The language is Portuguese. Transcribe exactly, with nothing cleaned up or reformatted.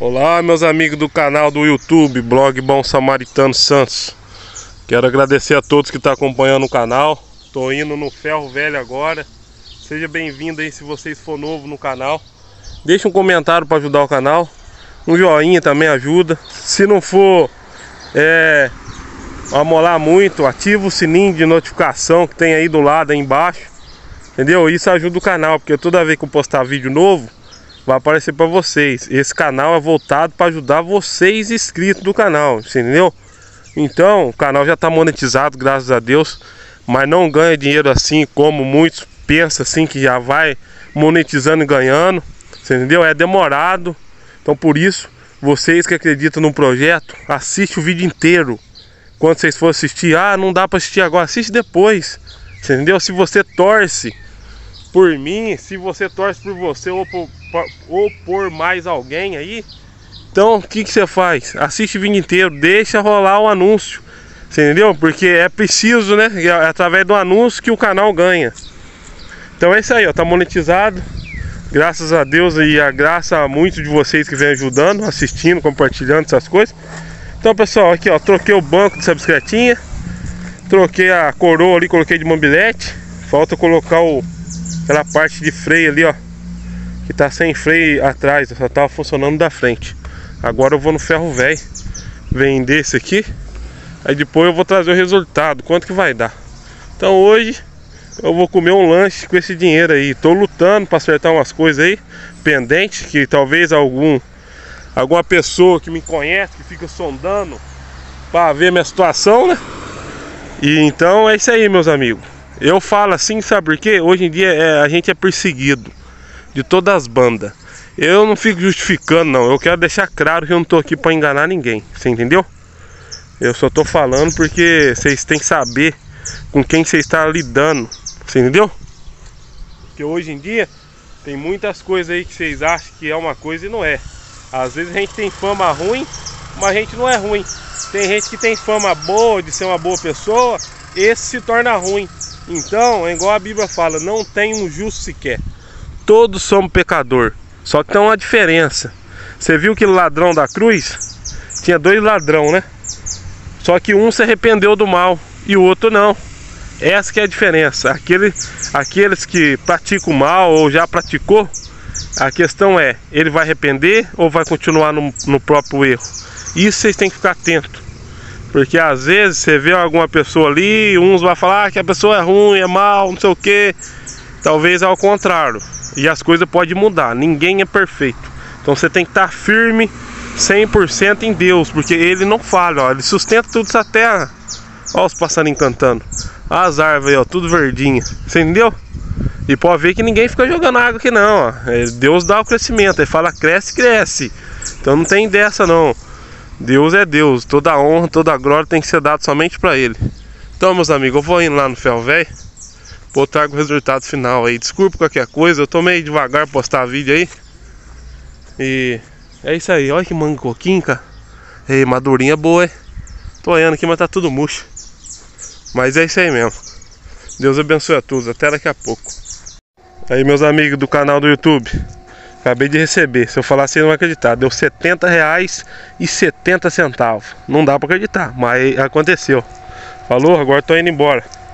Olá, meus amigos do canal do YouTube, blog Bom Samaritano Santos. Quero agradecer a todos que estão acompanhando o canal. Tô indo no Ferro Velho agora. Seja bem-vindo aí se vocês for novo no canal. Deixa um comentário para ajudar o canal. Um joinha também ajuda. Se não for é, amolar muito, ativa o sininho de notificação que tem aí do lado, aí embaixo. Entendeu? Isso ajuda o canal, porque toda vez que eu postar vídeo novo, vai aparecer para vocês. Esse canal é voltado para ajudar vocês inscritos do canal, entendeu? Então, o canal já está monetizado, graças a Deus, mas não ganha dinheiro assim como muitos pensam assim, que já vai monetizando e ganhando, entendeu? É demorado. Então, por isso, vocês que acreditam no projeto, assiste o vídeo inteiro. Quando vocês for assistir, ah, não dá para assistir agora, assiste depois, entendeu? Se você torce por mim, se você torce por você ou por, ou por mais alguém aí, então o que que você faz? Assiste o vídeo inteiro, deixa rolar o anúncio, entendeu? Porque é preciso, né? É através do anúncio que o canal ganha. Então é isso aí, ó, tá monetizado, graças a Deus e a graça a muitos de vocês que vem ajudando, assistindo, compartilhando essas coisas. Então, pessoal, aqui ó, troquei o banco dessa bicicletinha, troquei a coroa ali, coloquei de mobilete. Falta colocar o aquela parte de freio ali, ó, que tá sem freio atrás, só tava funcionando da frente. Agora eu vou no Ferro Velho vender esse aqui, aí depois eu vou trazer o resultado, quanto que vai dar. Então hoje eu vou comer um lanche com esse dinheiro aí. Tô lutando para acertar umas coisas aí pendentes, que talvez algum alguma pessoa que me conhece, que fica sondando para ver minha situação, né? E então é isso aí, meus amigos. Eu falo assim, sabe por quê? Hoje em dia é, a gente é perseguido de todas as bandas. Eu não fico justificando, não. Eu quero deixar claro que eu não tô aqui para enganar ninguém. Você entendeu? Eu só tô falando porque vocês têm que saber com quem você está lidando. Você entendeu? Porque hoje em dia tem muitas coisas aí que vocês acham que é uma coisa e não é. Às vezes a gente tem fama ruim, mas a gente não é ruim. Tem gente que tem fama boa de ser uma boa pessoa, esse se torna ruim. Então, é igual a Bíblia fala, não tem um justo sequer. Todos somos pecador. Só que tem uma diferença. Você viu que o ladrão da cruz? Tinha dois ladrão, né? Só que um se arrependeu do mal e o outro não. Essa que é a diferença. Aquele, aqueles que praticam o mal ou já praticou, a questão é, ele vai arrepender ou vai continuar no, no próprio erro? Isso vocês têm que ficar atentos. Porque às vezes você vê alguma pessoa ali, uns vão falar que a pessoa é ruim, é mal, não sei o que. Talvez ao contrário. E as coisas podem mudar, ninguém é perfeito. Então você tem que estar firme cem por cento em Deus, porque Ele não falha, ó, Ele sustenta tudo essa terra. Olha os passarinhos cantando, as árvores aí, ó, tudo verdinha. Você entendeu? E pode ver que ninguém fica jogando água aqui não, ó. Deus dá o crescimento, Ele fala cresce, cresce. Então não tem dessa não. Deus é Deus, toda a honra, toda a glória tem que ser dada somente para Ele. Então, meus amigos, eu vou indo lá no Ferro Velho, vou trago o resultado final aí. Desculpe qualquer coisa, eu tô meio devagar postar vídeo aí. E é isso aí, olha que manga coquinho, cara. Ei, madurinha boa, hein? Tô olhando aqui, mas tá tudo murcho. Mas é isso aí mesmo. Deus abençoe a todos, até daqui a pouco. Aí, meus amigos do canal do YouTube, acabei de receber, se eu falar assim não vai acreditar. Deu setenta reais e setenta centavos. Não dá pra acreditar, mas aconteceu. Falou, agora tô indo embora.